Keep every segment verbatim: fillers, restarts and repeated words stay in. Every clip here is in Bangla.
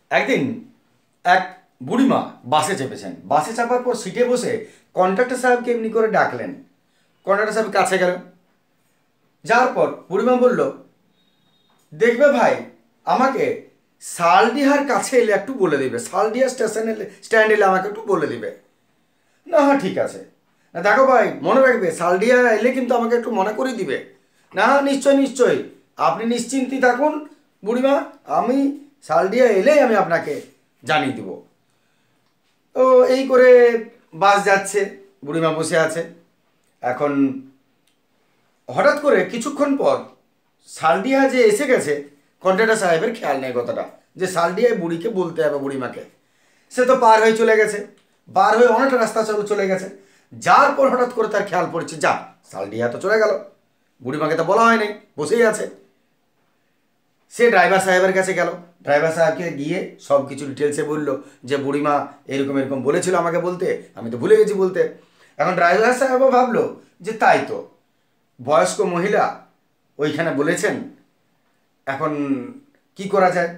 একদিন এক বুড়িমা বাসে চেপেছেন। বাসে চাপার পর সিটে বসে কন্ডাক্টর সাহেবকে এমনি করে ডাকলেন। কন্ডাক্টর সাহেব কাছে গেল, যাওয়ার পর বুড়িমা বলল, দেখবে ভাই, আমাকে সালডিহার কাছে এলে একটু বলে দিবে, সালডিহা স্টেশন এলে স্ট্যান্ড এলে আমাকে একটু বলে দিবে। না হ্যাঁ ঠিক আছে। না দেখো ভাই, মনে রাখবে সালডিহা এলে কিন্তু আমাকে একটু মনে করে দিবে। না নিশ্চয় নিশ্চয়, আপনি নিশ্চিন্তি থাকুন বুড়িমা, আমি সালডিহা এলেই আমি আপনাকে জানিয়ে দিব। তো এই করে বাস যাচ্ছে, বুড়িমা বসে আছে। এখন হঠাৎ করে কিছুক্ষণ পর সালডিহা যে এসে গেছে, কন্ডাক্টর সাহেবের খেয়াল নেই কথাটা যে সালডিহায় বুড়িকে বলতে হবে বুড়িমাকে। সে তো পার হয়ে চলে গেছে, পার হয়ে অনেকটা রাস্তা চলে চলে গেছে। যার পর হঠাৎ করে তার খেয়াল পড়ছে, যা সালডিহা তো চলে গেল, বুড়িমাকে তো বলা হয় নাই, বসেই আছে। সে ড্রাইভার সাহেবের কাছে গেল, ড্রাইভার সাহেবকে গিয়ে সব কিছু ডিটেলসে বললো যে বুড়িমা এরকম এরকম বলেছিল আমাকে বলতে, আমি তো ভুলে গেছি বলতে। এখন ড্রাইভার সাহেবও ভাবলো যে তাই তো, বয়স্ক মহিলা ওইখানে বলেছেন, এখন কি করা যায়।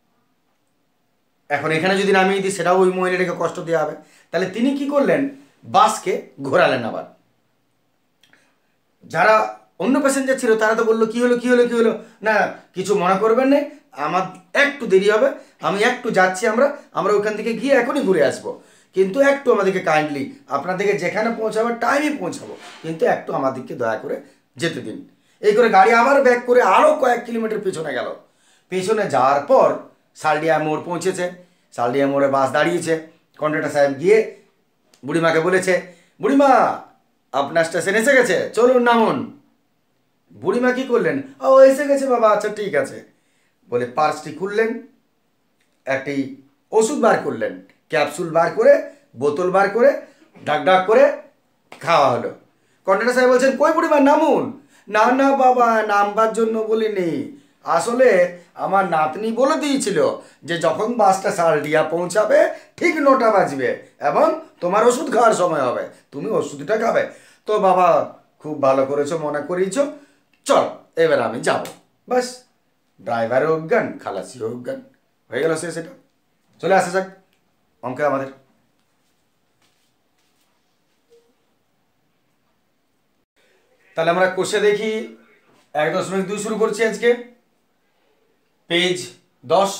এখন এখানে যদি নামিয়ে দিই সেটাও ওই মহিলাটাকে কষ্ট দেওয়া হবে। তাহলে তিনি কি করলেন, বাসকে ঘোরালেন আবার। যারা অন্য প্যাসেঞ্জার ছিল তারা তো বললো কি হলো কি হলো কি হলো, না কিছু মনে করবেন না, আমার একটু দেরি হবে, আমি একটু যাচ্ছি, আমরা আমরা ওখান থেকে গিয়ে এখনই ঘুরে আসবো, কিন্তু একটু আমাদেরকে কাইন্ডলি আপনাদেরকে যেখানে পৌঁছাবার টাইমে পৌঁছাবো, কিন্তু একটু আমাদেরকে দয়া করে যেতে দিন। এই করে গাড়ি আবার ব্যাক করে আরও কয়েক কিলোমিটার পেছনে গেল। পেছনে যাওয়ার পর সালডিহা মোড় পৌঁছেছে, সালডিহা মোড়ে বাস দাঁড়িয়েছে। কন্ডাক্টর সাহেব গিয়ে বুড়িমাকে বলেছে, বুড়িমা আপনার স্টেশন এসে গেছে, চলুন নামুন। বুড়িমা কি করলেন, ও এসে গেছে বাবা, আচ্ছা ঠিক আছে বলে পার্সটি খুললেন, একটি ওষুধ বার করলেন, ক্যাপসুল বার করে বোতল বার করে ডাক ডাক করে খাওয়া হলো। কন্ডাক্টর সাহেব বলছেন, কই বুড়িমা নামুন। না না বাবা, নামবার জন্য বলিনি, আসলে আমার নাতনি বলে দিয়েছিল যে যখন বাসটা সালডিহা পৌঁছাবে ঠিক নটা বাজবে এবং তোমার ওষুধ খাওয়ার সময় হবে, তুমি ওষুধটা খাবে। তো বাবা খুব ভালো করেছো, মনে করিয়েছো, চল এবার আমি যাব। বাস, ড্রাইভারও অজ্ঞান, খালাসিও অজ্ঞান, হয়ে গেল সে সেটা। চলে আসা যাক অঙ্কে আমাদের। তাহলে আমরা কোষে দেখি, এক দশমিক দুই শুরু করছি আজকে, পেজ দশ।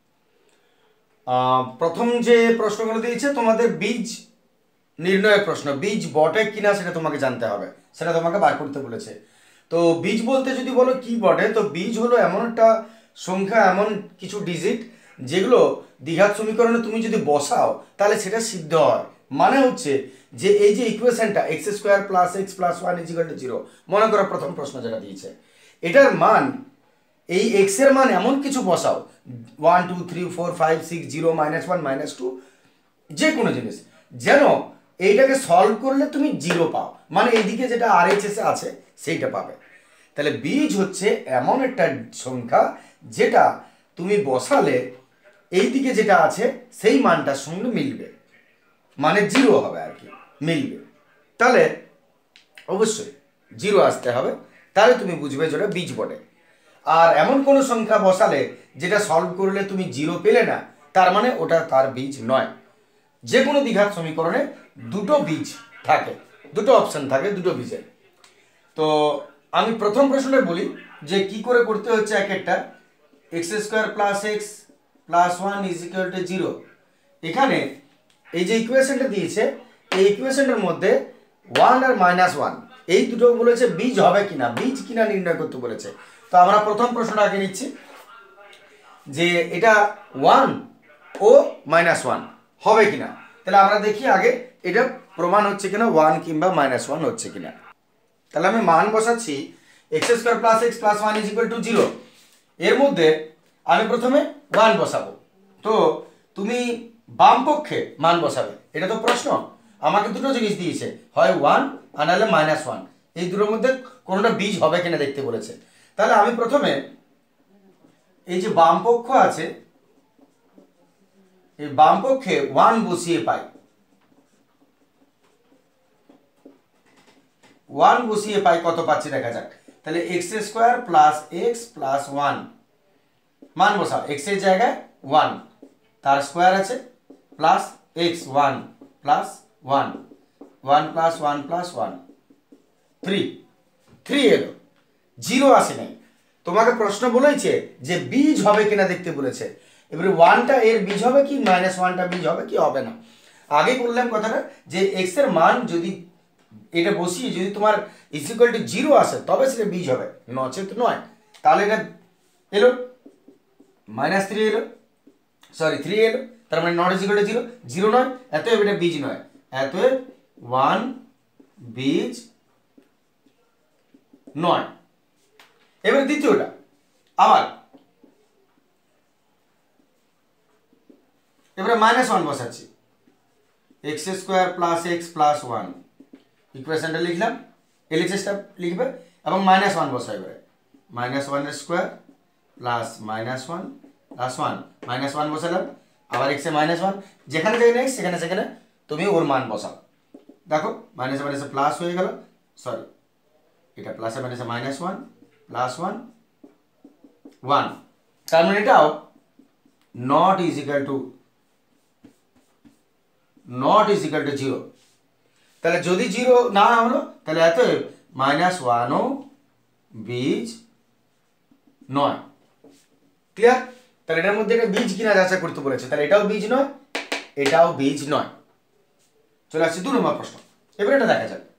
প্রথম যে প্রশ্নগুলো দিয়েছে তোমাদের বীজ নির্ণয়ের প্রশ্ন, বীজ বটে কিনা সেটা তোমাকে জানতে হবে, সেটা তোমাকে বার করতে বলেছে। তো বীজ বলতে যদি বলো কি বটে, তো বীজ হলো এমন একটা সংখ্যা, এমন কিছু ডিজিট যেগুলো দ্বিঘাত সমীকরণে তুমি যদি বসাও তাহলে সেটা সিদ্ধ হয়। মানে হচ্ছে যে এই যে ইকুয়েশনটা x square plus x plus one is equal to zero, মনে করো প্রথম প্রশ্ন যেটা দিয়েছে, এটার মান, এই এক্স এর মান এমন কিছু বসাও, one two three four five six zero minus one minus two, যে কোনো জিনিস, যেন এইটাকে সলভ করলে তুমি জিরো পাও, মানে এইদিকে যেটা আর এইচ এস আছে সেইটা পাবে। তাহলে বীজ হচ্ছে এমন একটা সংখ্যা যেটা তুমি বসালে এই দিকে যেটা আছে সেই মানটার সঙ্গে মিলবে, মানে জিরো হবে আর কি, মিলবে। তাহলে অবশ্যই জিরো আসতে হবে, তাহলে তুমি বুঝবে যেটা বীজ বটে। আর এমন কোনো সংখ্যা বসালে যেটা সলভ করলে তুমি জিরো পেলে না, তার মানে ওটা তার বীজ নয়। যে কোনো দ্বিঘাত সমীকরণে দুটো বীজ থাকে, দুটো অপশন থাকে, দুটো বীজের। তো আমি প্রথম প্রশ্নে বলি যে কি করে করতে হচ্ছে এক একটা। X square plus x plus one is equal to zero, এখানে এই যে ইকুয়েশনটা দিয়েছে, এই ইকুয়েশনটার মধ্যে ওয়ান আর মাইনাস ওয়ান এই দুটো বলেছে বীজ হবে কিনা, বীজ কিনা নির্ণয় করতে বলেছে। তো আমরা প্রথম প্রশ্নটা আগে নিচ্ছি যে এটা ওয়ান ও মাইনাস ওয়ান হবে কিনা। তাহলে আমরা দেখি আগে এটা প্রমাণ হচ্ছে কিনা, ওয়ান কিংবা মাইনাস ওয়ান হচ্ছে কিনা। তাহলে আমি মান বসাচ্ছি x square plus x plus one is equal to zero, এর মধ্যে আমি প্রথমে ওয়ান বসাবো। তো তুমি বাম পক্ষে মান বসাবে, এটা তো প্রশ্ন, আমাকে দুটো জিনিস দিয়েছে, হয় ওয়ান আর নাহলে মাইনাস ওয়ান, এই দুটোর মধ্যে কোনোটা বীজ হবে কিনা দেখতে বলেছে। তাহলে আমি প্রথমে এই যে বাম পক্ষ আছে, এই বাম পক্ষে ওয়ান বসিয়ে পাই, ওয়ান বসিয়ে পাই কত পাচ্ছি দেখা যাক। তাহলে x square plus x plus one, মান বসাও, এক্স এর জায়গায় ওয়ান, তার স্কোয়ার আছে plus x one plus one one plus one plus one three three এলো, জিরো আসে নাই। তোমাকে প্রশ্ন বলেছে যে বীজ হবে কিনা দেখতে বলেছে। এবারে ওয়ানটা এর বীজ হবে কি, মাইনাস ওয়ানটা বীজ হবে কি, হবে না। আগে বললাম কথাটা যে এক্স এর মান যদি এটা বসিয়ে যদি তোমার ইজ ইকুয়াল টু জিরো আসে তবে সেটা বীজ হবে, নচেত নয়। তাহলে এটা এলো মাইনাস থ্রি এলো, সরি থ্রি এলো, তার মানে not is equal to zero, zero নয়, এতএব এটা বীজ নয়, এতএব ওয়ান বীজ নয়। এবার দ্বিতীয়টা আবার এবারে মাইনাস ওয়ান বসাচ্ছি, x square plus x plus one, ইকুয়েশনটা লিখলাম, এলএচএসটা লিখবে এবং মাইনাস ওয়ান বসাই, এবারে মাইনাস ওয়ানের square plus minus one plus one, minus one বসালাম, আবার এক্সে মাইনাস ওয়ান, যেখানে যেখানে এক্স সেখানে সেখানে তুমি ওর মান বসাও। দেখো মাইনাসে মাইনাসে প্লাস হয়ে গেল, সরি এটা প্লাসে মাইনাসে minus one plus one one, তার মানে এটাও not is equal to not is equal to zero. তাহলে যদি জিরো না হলো তাহলে এত মাইনাস ওয়ানও বীজ নয়। ক্লিয়ার? তাহলে এটার মধ্যে একটা বীজ কিনা যাচাই করতে বলেছে, তাহলে এটাও বীজ নয়, এটাও বীজ নয়। চলে আসছে দু নম্বর প্রশ্ন। এবার এটা দেখা যাক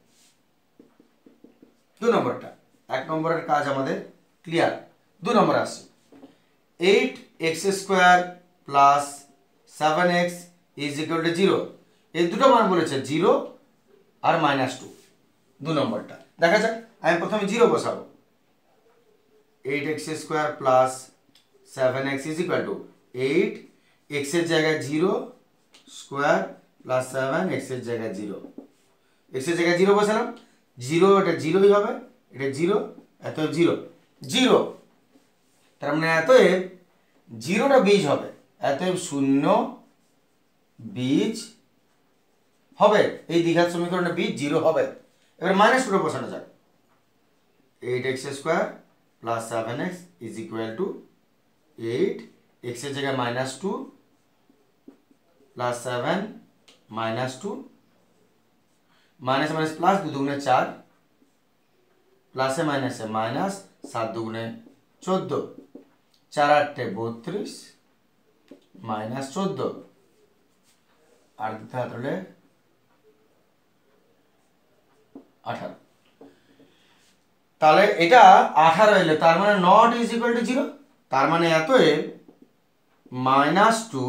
দু নম্বরটা, এক নম্বরের কাজ আমাদের ক্লিয়ার। দু নম্বর আসছে eight x square plus seven x is equal to zero. এই দুটো মান বলেছে জিরো আর মাইনাস টু। দু নম্বরটা দেখা যাক, আমি প্রথমে জিরো বসাবো, eight x square plus seven x is equal to eight এক্সের জায়গায় জিরো স্কোয়ার প্লাস সেভেন এক্সের জায়গায় জিরো, এক্সের জায়গায় জিরো বসালাম, জিরো এটা জিরোই হবে, এটা জিরো, এত জিরো জিরো, তার মানে এতএব জিরোটা বীজ হবে, এতএব শূন্য বীজ হবে, এই দ্বিঘাত সমীকরণের বীজ জিরো হবে। এবার মাইনাস টুটা বসানো যাক, eight x square plus seven x is equal to eight এক্সের জায়গায় minus two plus seven minus two, minus minus plus, দু দুগুণে চার, প্লাসে মাইনাসে মাইনাস, সাত দুগুণে চোদ্দ, চার আটটে বত্রিশ মাইনাস চোদ্দ, আর দিতে হলে আঠারো। তাহলে এটা আঠারো এলো, তার মানে not is equal to zero, তার মানে এতএব মাইনাস টু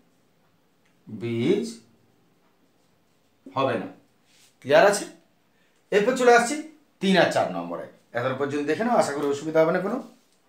বীজ হবে না। ক্লিয়ার আছে? এরপর চলে আসছি তিন আর চার নম্বরে। এত পর্যন্ত দেখে নাও, আশা করি অসুবিধা হবে না কোনো।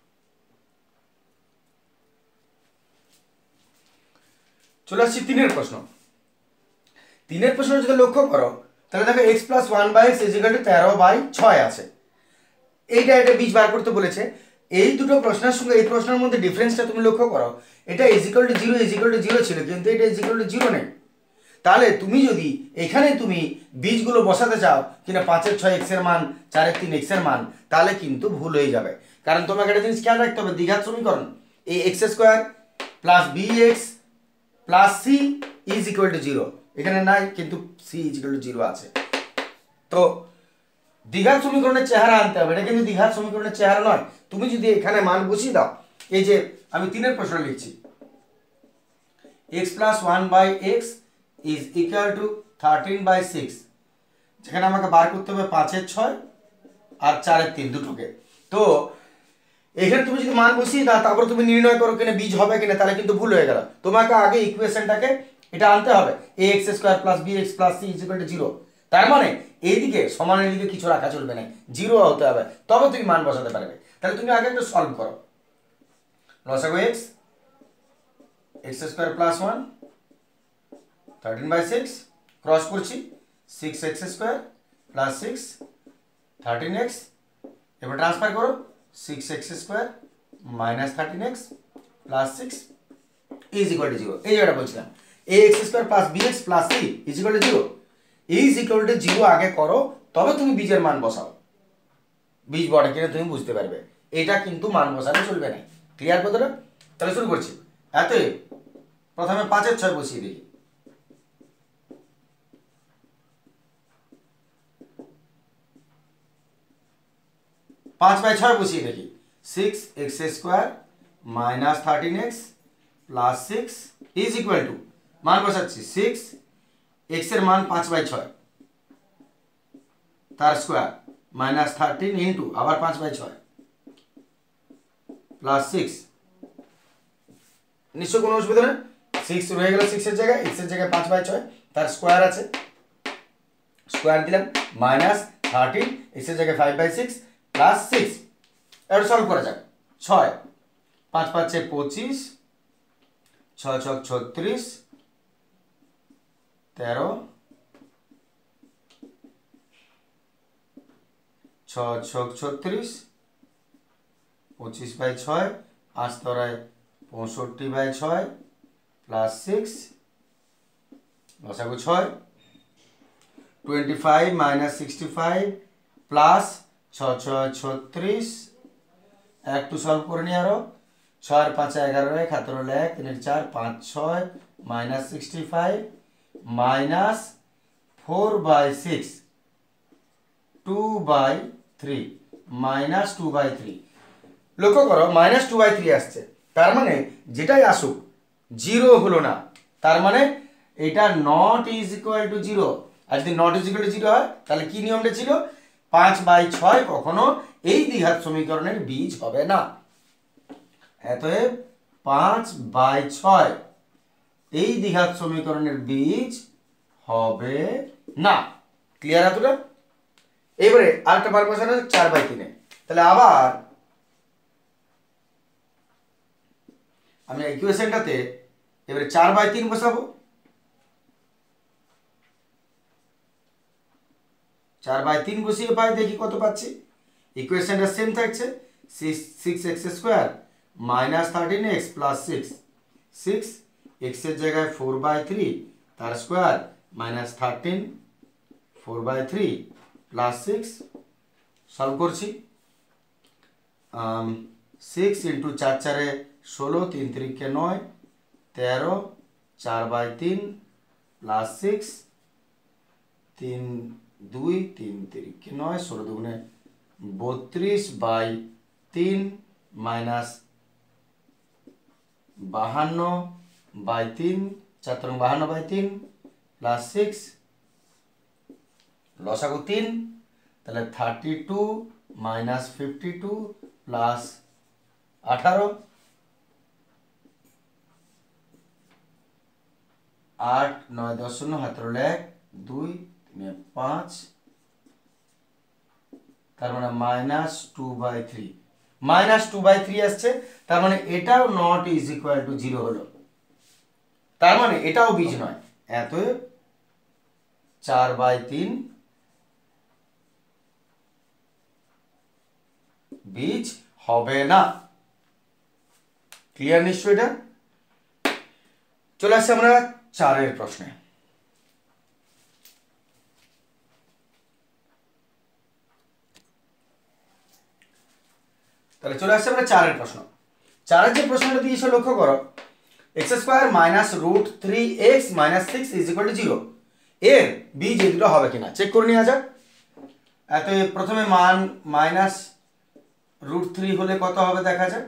চলে আসছি তিনের প্রশ্ন। তিনের প্রশ্ন যদি লক্ষ্য করো তাহলে দেখো x plus one by x is equal to তেরো বাই ছয় আছে, এইটা এটা বীজ বার করতে বলেছে। এই দুটো প্রশ্নের সঙ্গে এই প্রশ্নের মধ্যে ডিফারেন্সটা তুমি লক্ষ্য করো, এটা is equal to zero is equal to zero ছিল, কিন্তু এটা ইজ ইকুয়াল টু জিরো নেই। তাহলে তুমি যদি এখানে তুমি বীজগুলো বসাতে চাও কিনা পাঁচের ছয় এক্স এর মান, চারের তিন এক্স এর মান, তাহলে কিন্তু ভুল হয়ে যাবে। কারণ তোমাকে একটা জিনিস খেয়াল রাখতে হবে, দ্বিঘাত সমীকরণ এই x square plus b x plus c is equal to zero এখানে নাই, কিন্তু c is equal to zero আছে। তো দ্বিঘাত সমীকরণের চেহারা আনতে হবে, এটা কিন্তু দ্বিঘাত সমীকরণের চেহারা নয়। তুমি যদি এখানে মান বসিয়ে দাও, এই যে আমি তিনের প্রশ্ন লিখছি, x plus one by x is equal to thirteen by six, যেখানে আমাকে বার করতে হবে পাঁচের ছয় আর চারের তিন দুটোকে। তো এখানে তুমি যদি মান বসিয়ে দাও তারপর তুমি নির্ণয় করো কিনা বীজ হবে কিনা, তাহলে কিন্তু ভুল হয়ে গেল। তোমাকে আগে ইকুয়েশনটাকে এটা আনতে হবে, a x square plus b x plus c is equal to zero. তার মানে এইদিকে সমানের দিকে কিছু রাখা চলবে না, জিরো হতে হবে, তবে তুমি মান বসাতে পারবে। তাহলে তুমি আগে একটু সলভ করো, লসাগু x x square plus one thirteen by six, cross করছি, six x square plus six thirteen x, এবার ট্রান্সফার করো, six x square minus thirteen x plus six is equal to zero. এই জায়গাটা বলছিলাম, a x square plus b x plus c is equal to zero, is equal to zero আগে করো, তবে তুমি বীজের মান বসাও, বীজ বটে কিনা তুমি বুঝতে পারবে। এটা কিন্তু মান বসালে চলবে না। ক্লিয়ার কথাটা? তাহলে শুরু করছি, এত প্রথমে পাঁচের ছয় বসিয়ে দেখি। পাঁচ বাই ছয় বসিয়ে দেখি। Six x square minus thirteen x plus six is equal to, মান বসাচ্ছি, সিক্স এক্স এর মান পাঁচ বাই ছয় তার স্কোয়ার মাইনাস থার্টিন ইন্টু আবার পাঁচ বাই ছয় প্লাস সিক্স। নিশ্চয় কোনো অসুবিধা নেই, সিক্স রয়ে গেল সিক্সের জায়গায়, এক্স এর জায়গায় পাঁচ বাই ছয় তার স্কোয়ার আছে, স্কোয়ার দিলাম মাইনাস থার্টিন এক্স এর জায়গায় five by six plus six. এবার সলভ করা যাক। ছয় পাঁচ পাঁচে পঁচিশ, ছয় ছক ছত্রিশ, তেরো, ছয় ছক ছত্রিশ, পঁচিশ বাই ছয়, পাঁচ তরায় পঁয়ষট্টি বাই ছয় প্লাস সিক্স, লসাগু ছয়, twenty five minus sixty five plus ছয় ছয় ছত্রিশ। একটু সলভ করে নিই আরো, ছয়ের পাঁচে এগারো, এক হাতের হলো এক, তিনের চার, পাঁচ ছয় minus sixty five minus four by six, two by three minus two by three. লক্ষ্য করো মাইনাস টু বাই থ্রি আসছে, তার মানে যেটাই আসুক জিরো হলো না, তার মানে এটা not is equal to zero. আর যদি not is equal to zero হয় তাহলে কি নিয়মটা ছিল, পাঁচ বাই ছয় কখনো এই দ্বিঘাত সমীকরণের বীজ হবে না। অতএব পাঁচ বাই ছয় এই দ্বিঘাত সমীকরণের বীজ হবে না। ক্লিয়ার এতটা? এবারে আরেকটা বার বসানো চার বাই তিনে, তাহলে আবার আমি ইকুয়েশনটাতে এবারে চার বাই তিন বসাবো। চার বাই তিন বসিয়ে পাই, দেখি কত পাচ্ছি। ইকুয়েশনটা সেম থাকছে, six x square minus thirteen x plus six, six x এর জায়গায় ফোর বাই থ্রি তার square minus thirteen four by three plus six. Solve করছি, সিক্স ইন্টু চার চারে ষোলো, তিন তিরিকে নয়, তেরো, চার বাই তিন প্লাস সিক্স, তিন দুই, তিন তিরিকে নয়, ষোলো দুগুণে বত্রিশ বাই তিন মাইনাস বাহান্ন বাই তিন, চার তরং বাহান্ন বাই তিন প্লাস সিক্স, লসাগু তিন, তাহলে thirty two minus fifty two plus আঠারো, আট নয় দশ শূন্য, হাতের হলো এক, দুই তিনে পাঁচ, তার মানে minus two by three, minus two by three আসছে, তার মানে এটাও not is equal to zero হলো, তার মানে এটাও বীজ নয়। অতএব চার বাই তিন বীজ হবে না। ক্লিয়ার নিশ্চয়? এটা চলে আসছে আমরা চারের প্রশ্নে। তাহলে চলে আসছে আমরা চারের প্রশ্ন। চারের যে প্রশ্নটা দিয়েছে লক্ষ্য করো, x square minus root three x minus six is equal to zero, এর বীজ এই দুটো হবে কিনা চেক করে নেওয়া যাক। এত প্রথমে মান মাইনাস রুট থ্রি হলে কত হবে দেখা যাক।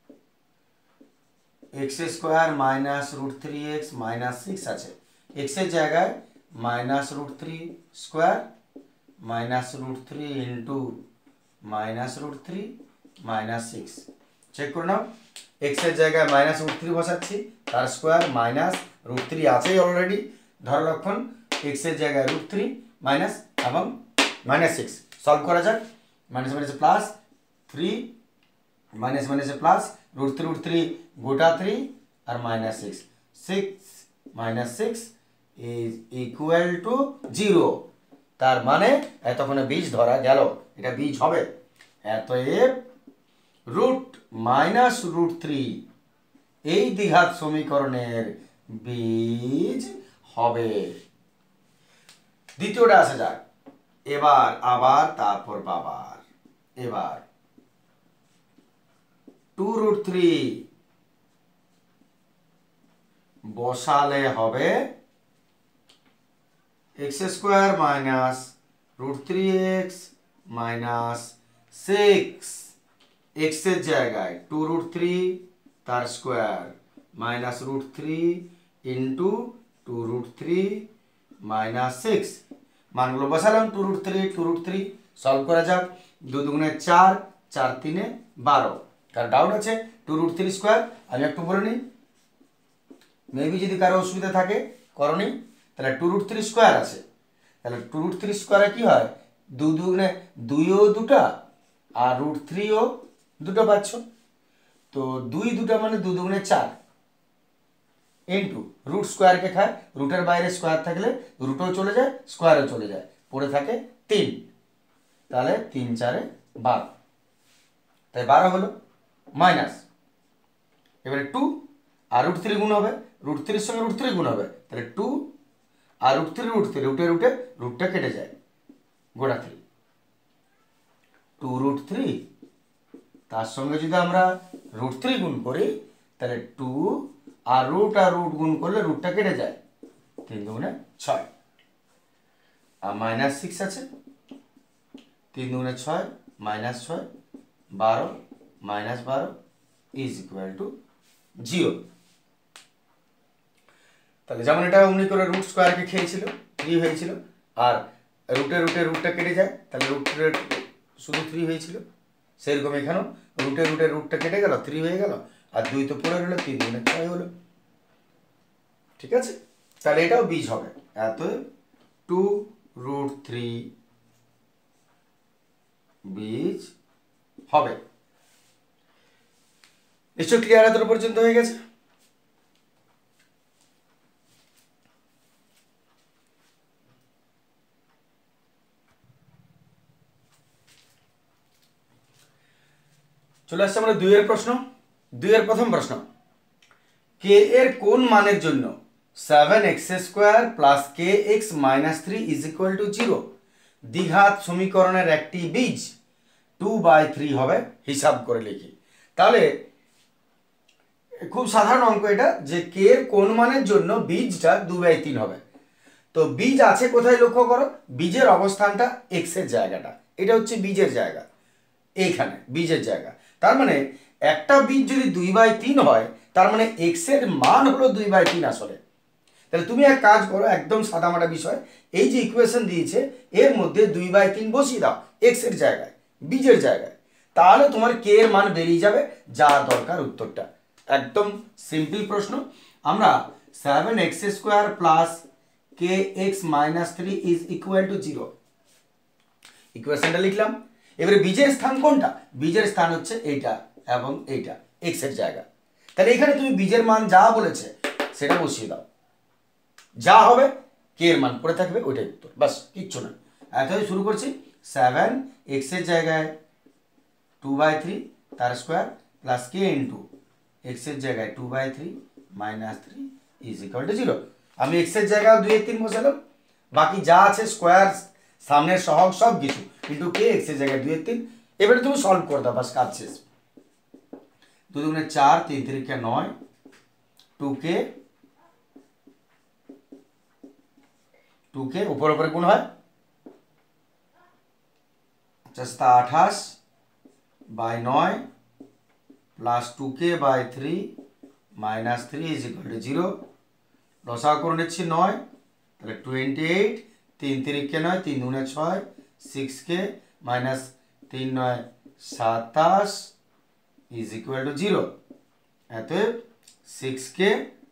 X square minus root three x minus six আছে, এক্স এর জায়গায় minus root three square minus root three into minus root three minus six. Check করে নাও, এক্স এর জায়গায় মাইনাস রুট থ্রি বসাচ্ছি, তার স্কোয়ার মাইনাস রুট থ্রি আছেই অলরেডি ধর লক্ষণ, এক্স এর জায়গায় রুট থ্রি মাইনাস এবং মাইনাস সিক্স। সলভ করা যাক, minus minus plus three minus minus plus root three root three গোটা থ্রি আর minus six, six minus six is equal to zero. তার মানে এতক্ষণে বীজ ধরা গেল, এটা বীজ হবে। অতএব রুট মাইনাস রুট থ্রি এই দ্বিঘাত সমীকরণের বীজ হবে। দ্বিতীয়টা আসা যাক, এবার আবার তারপর বাবার, এবার টু রুট থ্রি বসালে হবে x square minus root three x minus six, x এর জায়গায় টু রুট থ্রি তার square minus root three into two root three minus six. মানগুলো বসালাম, two root three two root three solve করা যাক। দু দুগুণে চার, চার তিনে বারো। কার ডাউট আছে টু রুট থ্রি স্কোয়ার আমি একটু বলে নিই, মেবি যদি কারো অসুবিধা থাকে করনি, তাহলে টু রুট থ্রি স্কোয়ার আছে, তাহলে টু রুট থ্রি স্কোয়ারে কি হয়, দু দুগুণে দুইও দুটা আর রুট থ্রিও দুটো পাচ্ছ, তো দুই দুটা মানে দু দুগুণে চার ইন্টু রুট স্কোয়ারকে খায়, রুটের বাইরে স্কোয়ার থাকলে রুটও চলে যায় স্কোয়ারও চলে যায়, পড়ে থাকে তিন, তাহলে তিন চারে বারো, তাই বারো হলো মাইনাস, এবারে টু আর রুট থ্রি গুণ হবে, রুট থ্রির সঙ্গে রুট থ্রি গুণ হবে, তাহলে টু আর রুট থ্রি রুট থ্রি, রুটে রুটে রুটটা কেটে যায়, গোটা থ্রি, টু রুট থ্রি তার সঙ্গে যদি আমরা রুট থ্রি গুণ করি তাহলে টু আর রুট আর রুট গুণ করলে রুটটা কেটে যায়, তিন দুগুণে ছয়, আর মাইনাস সিক্স আছে, তিন দুগুণে ছয় মাইনাস ছয়, বারো মাইনাস বারো ইজ ইকুয়াল টু জিরো। তাহলে যেমন এটা উনি করে রুট স্কোয়ারকে খেয়েছিল, থ্রি হয়েছিল, আর রুটে রুটে রুটটা কেটে যায়, তাহলে রুটের শুধু থ্রি হয়েছিল, সেরকম এখানেও রুটে রুটে রুটটা কেটে গেল, থ্রি হয়ে গেল, আর দুই তো পড়ে রইল, তিন দুগুণে ছয় হলো, ঠিক আছে। তাহলে এটাও বীজ হবে, এত টু রুট থ্রি বীজ হবে। নিশ্চয় ক্লিয়ার এত পর্যন্ত হয়ে গেছে? চলে আসছে আমরা দুইয়ের প্রশ্ন। দুইয়ের প্রথম প্রশ্ন, কে এর কোন মানের জন্য seven x square plus k x minus three is equal to zero দ্বিঘাত সমীকরণের একটি বীজ টু বাই থ্রি হবে, হিসাব করে লিখি। তাহলে খুব সাধারণ অঙ্ক এটা, যে কে এর কোন মানের জন্য বীজটা দু বাই তিন হবে। তো বীজ আছে কোথায় লক্ষ্য করো, বীজের অবস্থানটা এক্স এর জায়গাটা, এটা হচ্ছে বীজের জায়গা, এইখানে বীজের জায়গা। তার মানে একটা বীজ যদি দুই বাই তিন হয়, তার মানে এক্স এর মান হলো দুই বাই তিন আসলে। তাহলে তুমি এক কাজ করো, একদম সাদামাটা বিষয়, এই যে ইকুয়েশন দিয়েছে এর মধ্যে দুই বাই তিন বসিয়ে দাও এক্স এর জায়গায়, বীজের জায়গায়, তাহলে তোমার কে এর মান বেরিয়ে যাবে, যা দরকার উত্তরটা। একদম সিম্পল প্রশ্ন। আমরা seven x square plus k x minus three is equal to zero ইকুয়েশনটা লিখলাম। এবারে বীজের স্থান কোনটা, বীজের স্থান হচ্ছে এইটা এবং এইটা, এক্স এর জায়গা। তাহলে এখানে তুমি বীজের মান যা বলেছে সেটা বসিয়ে দাও, যা হবে কে এর মান পড়ে থাকবে ওইটাই উত্তর, বাস কিচ্ছু না। এতই শুরু করছি, সেভেন এক্স এর জায়গায় টু বাই থ্রি তার square plus k into x এর জায়গায় two by three minus three is equal to zero. আমি এক্স এর জায়গায় দুই তিন বসালাম, বাকি যা আছে স্কোয়ার সামনের সহগ সব কিছু, কিন্তু কে এক্স এর জায়গায় দুই তিন। এবারে তুমি সলভ করে দাও, বাস কাজ শেষ। দু দুগুণে চার, তিন তিরিকে নয়, টু কে টু কে উপর উপরে গুণ হয়, চেষ্টা আঠাশ বাই নয় plus two k by three minus three is equal to zero. লসাগু করে নিচ্ছি নয়, তাহলে টোয়েন্টি এইট, তিন তিরিকে নয়, তিন দুগুণে ছয়, সিক্স কে মাইনাস তিন নয় সাতাশ ইজ ইকুয়াল টু জিরো। অতএব সিক্স কে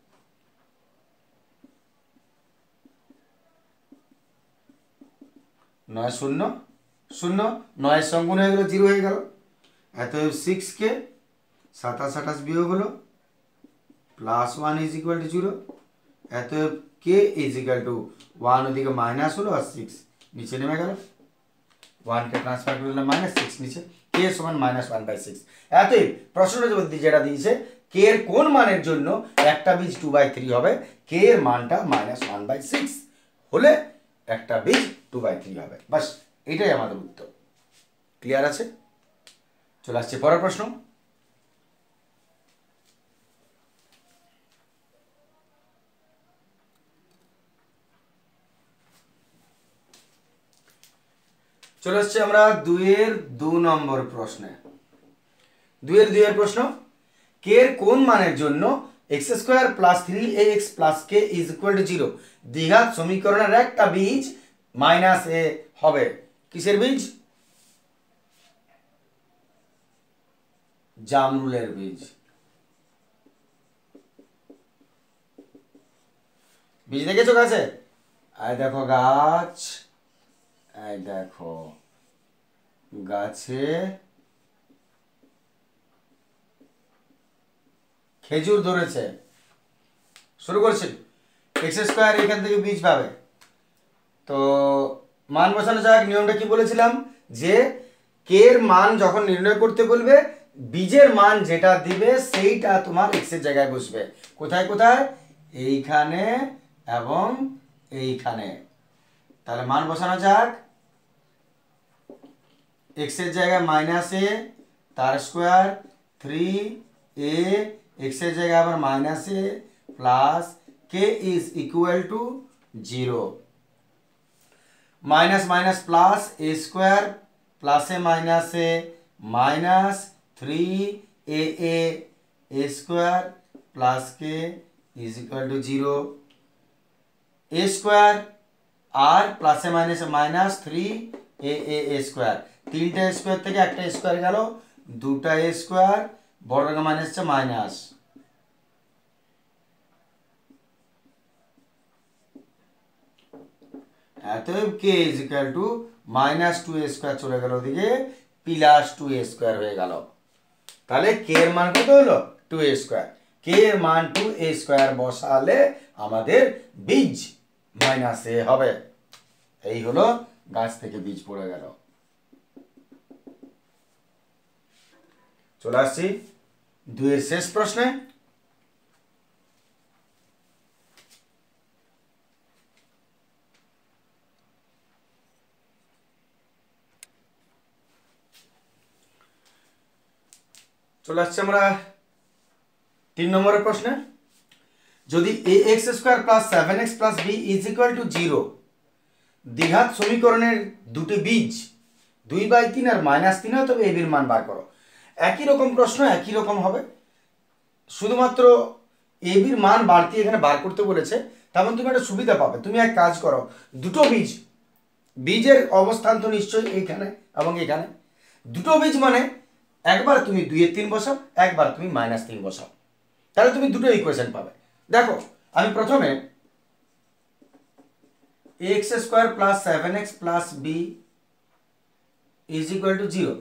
নয় শূন্য শূন্য, নয়ের সঙ্গে গুণ হয়ে গেল, জিরো হয়ে গেল। অতএব সিক্স কে সাতাশ আঠাশ বিয়োগ হলো plus one is equal to zero. অতএব k is equal to one, ওদিকে মাইনাস হলো আর সিক্স নিচে নেমে গেল, ওয়ানকে ট্রান্সফার করে দিলাম মাইনাস সিক্স নিচে, কে সমান মাইনাস ওয়ান বাই সিক্স। এতই প্রশ্নটা যেটা দিয়েছে কে এর কোন মানের জন্য একটা বীজ টু বাই থ্রি হবে, কে এর মানটা মাইনাস ওয়ান বাই সিক্স হলে একটা বীজ টু বাই থ্রি হবে, বাস এটাই আমাদের উত্তর। ক্লিয়ার আছে? চলে আসছে পরের প্রশ্ন। চলে আসছে আমরা দুইয়ের দু নম্বর প্রশ্নে। দুইয়ের দুইয়ের প্রশ্ন, কে এর কোন মানের জন্য x square plus three a x plus k is equal to zero দ্বিঘাত সমীকরণের একটা বীজ মাইনাস এ হবে। কিসের বীজ? জামরুলের বীজ। বীজ দেখেছো গাছে? আয় দেখো গাছ, আয় দেখো গাছে খেজুর ধরেছে। শুরু করছি, এক্স স্কোয়ার এখান থেকে বীজ পাবে। তো মান বসানো যাক। নিয়মটা কি বলেছিলাম? যে কে এর মান যখন নির্ণয় করতে বলবে, বীজের মান যেটা দিবে সেইটা তোমার এক্স এর জায়গায় বসবে। কোথায় কোথায়? এইখানে এবং এইখানে। তাহলে মান বসানো যাক। এক্স এর জায়গায় মাইনাস এ তার স্কোয়ার, থ্রি এ এক্স এর জায়গায় আবার minus a plus k is equal to zero. Minus minus plus a square plus a minus a minus three a a a square plus k is equal to zero. A square আর প্লাসে মাইনাসে minus three a a a square. তিনটা স্কোয়ার থেকে একটা স্কোয়ার গেল, দুটা এ স্কোয়ার, বড় মাইনাস হচ্ছে মাইনাস। অতএব k is equal to minus two a square চলে গেল ওদিকে, প্লাস টু এ স্কোয়ার হয়ে গেল। তাহলে কে এর মান কত হলো? Two a square. কে এর মান টু এ স্কোয়ার বসালে আমাদের বীজ মাইনাস এ হবে। এই হলো গাছ থেকে বীজ পড়ে গেল। চলে আসছি দুইয়ের শেষ প্রশ্নে। চলে আসছে আমরা তিন নম্বরের প্রশ্নে। যদি a x square plus seven x plus b is equal to zero দ্বিঘাত সমীকরণের দুটি বীজ দুই বাই তিন আর মাইনাস তিন হয়, তবে এ বির মান বার করো। একই রকম প্রশ্ন, একই রকম হবে, শুধুমাত্র এ বির মান বাড়তি এখানে বার করতে বলেছে। তেমন তুমি একটা সুবিধা পাবে। তুমি এক কাজ করো, দুটো বীজ, বীজের অবস্থান তো নিশ্চয়ই এইখানে এবং এখানে। দুটো বীজ মানে একবার তুমি দুইয়ের তিন বসাও, একবার তুমি মাইনাস তিন বসাও, তাহলে তুমি দুটো ইকুয়েশন পাবে। দেখো আমি প্রথমে x square plus seven x plus b is equal to zero,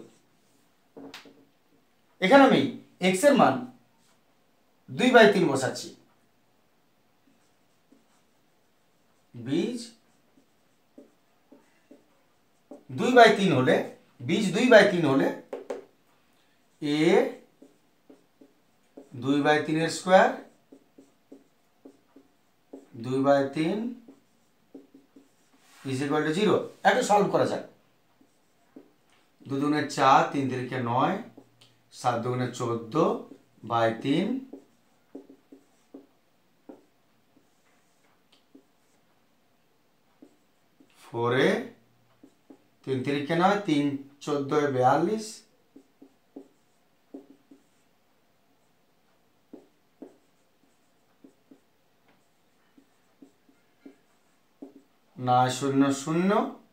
এখানে আমি এক্স এর মান দুই বাই তিন বসাচ্ছি। বীজ দুই বাই তিন হলে, বীজ দুই বাই তিন হলে এ দুই বাই তিনের স্কোয়ার, দুই বাই তিন ইজ ইকুয়াল টু জিরো। একটু সলভ করা যাক। দু দুগুণে চার, তিন তিরিকে নয়, সাত দুগুণে চোদ্দ বাই তিন, ফোরে তিন তিরিকে নয়, তিন চোদ্দ বিয়াল্লিশ, নয় শূন্য শূন্য।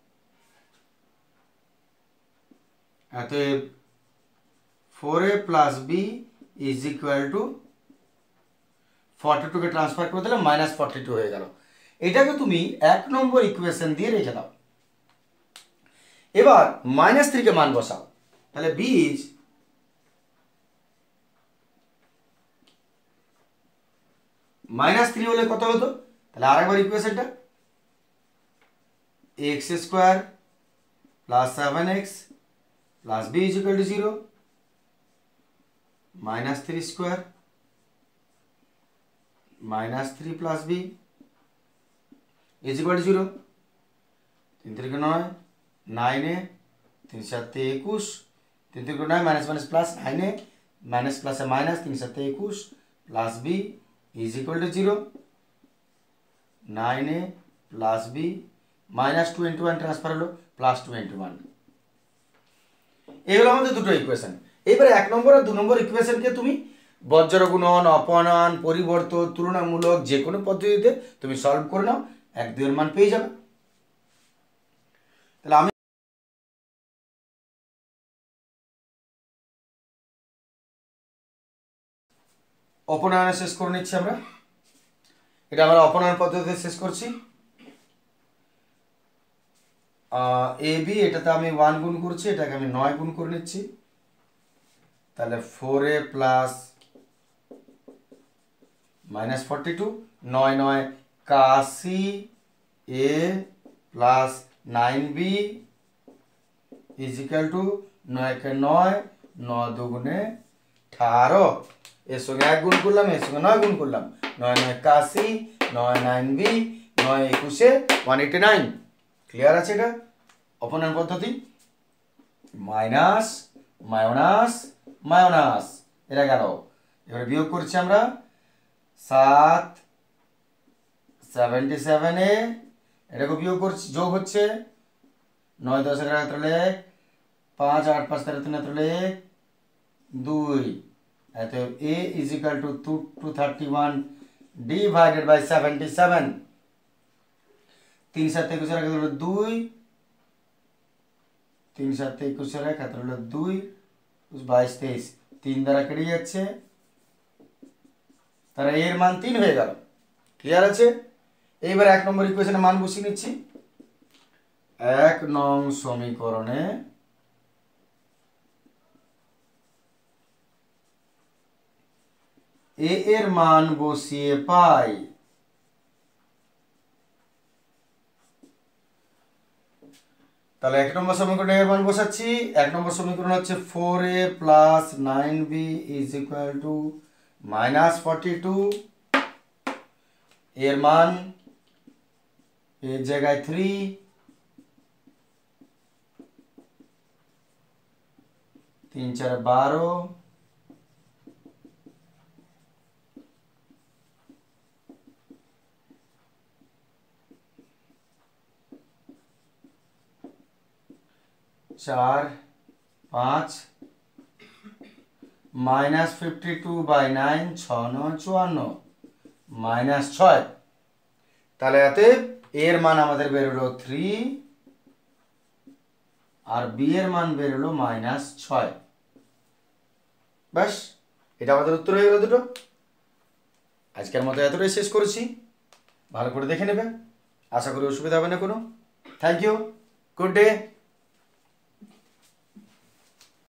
অতএব four a plus b is equal to forty টুকে ট্রান্সফার করে দিলে মাইনাস ফর্টি টু হয়ে গেল। এটাকে তুমি এক নম্বর ইকুয়েশন দিয়ে রেখে দাও। এবার মাইনাস থ্রিকে মান বসাও, তাহলে বীজ মাইনাস থ্রি হলে কত হতো? তাহলে আরেকবার ইকুয়েশনটা, x square plus seven x plus b is equal to zero, minus three square minus three plus b is equal to zero. তিন তিরিকে নয়, নাইনে, তিন সাতে একুশ, তিন তিরিকে নয় মাইনাস মাইনাস প্লাস, নাইনে মাইনাস প্লাসে মাইনাস, তিন সাতে একুশ plus b is equal to zero. নাইনে plus b minus two into one transfer হলো প্লাস টু ইন্টু ওয়ান, এই হলো আমাদের দুটো ইকুয়েশন। এইবারে এক নম্বর আর দু নম্বর ইকুয়েশনকে তুমি বজ্র গুণন, অপনয়ন, পরিবর্তন, তুলনামূলক যে কোনো পদ্ধতিতে তুমি সলভ করে নাও, এক দুইয়ের মান পেয়ে যাবে। তাহলে আমি অপনয়নে শেষ করে নিচ্ছি। আমরা এটা আমরা অপনয়ন পদ্ধতিতে শেষ করছি। এ বি এটাতে আমি ওয়ান গুণ করছি, এটাকে আমি নয় গুণ করে নিচ্ছি। তাহলে four a plus minus forty two, নয় নয় কাশি a plus nine b is equal to নয়কে নয়, নয় দুগুণে আঠারো। এর সঙ্গে এক গুণ করলাম, এর সঙ্গে নয় গুণ করলাম, নয় নয় কাশি, নয় নাইন বি, নয় একুশে ওয়ান এইটি নাইন। ক্লিয়ার আছে? এটা অপনয়ন পদ্ধতি। মাইনাস মায়োনাস মায়োনাস এটা গেল। এবারে বিয়োগ করছি আমরা। সাত সেভেন্টি সেভেনে এটাকে বিয়োগ করছি, যোগ হচ্ছে নয় দশ এগারো তেরো এক, পাঁচ আট পাঁচ তেরো তিন তেরো এক, দুই। এত a is equal to to two thirty one divided by seventy seven. তিন সাত একুশের এক হলো দুই, তিন সাত একুশের এক হাতে হলো দুই, বাইশ তেইশ, তিন দ্বারা কেটে যাচ্ছে, তারা এর মান তিন হয়ে গেল। ক্লিয়ার আছে? এইবার এক নম্বর ইকুয়েশনে মান বসিয়ে নিচ্ছি। এক নং সমীকরণে এ এর মান বসিয়ে পাই তাহলে এক নম্বর সমীকরণে এর মান বসাচ্ছি। এক নম্বর সমীকরণ হচ্ছে four a plus nine b is equal to minus forty two. এর মান এর জায়গায় থ্রি, তিন চার বারো, চার পাঁচ, minus fifty two by nine, ছ নয় চুয়ান্ন, মাইনাস ছয়। তাহলে এতে এর মান আমাদের বেরোলো থ্রি আর বি এর মান বেরোলো মাইনাস ছয়। ব্যাস, এটা আমাদের উত্তর হয়ে গেল দুটো। আজকের মতো এতটাই শেষ করেছি, ভালো করে দেখে নেবে, আশা করি অসুবিধা হবে না কোনো। Thank you, good day.